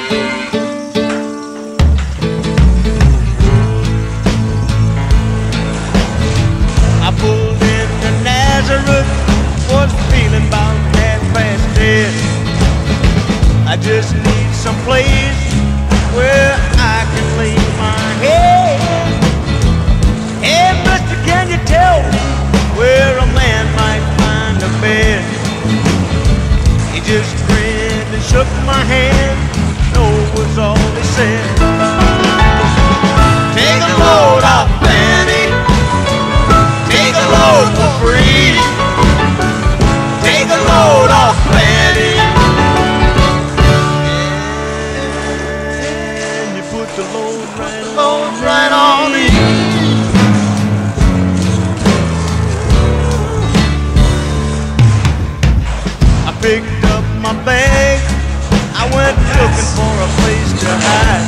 I pulled into Nazareth, was feeling about half past dead. I just need some place where I can lay my head. Hey, mister, can you tell me where a man might find a bed? He just grinned and shook my hand, no was all he said. Take a load off, Fanny. Take a load for free. Take a load off, Fanny. And you put the load right on me. I picked up my bag. I went looking for a place to hide.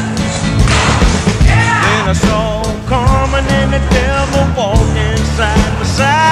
Then I saw Carmen and the devil walking side by side.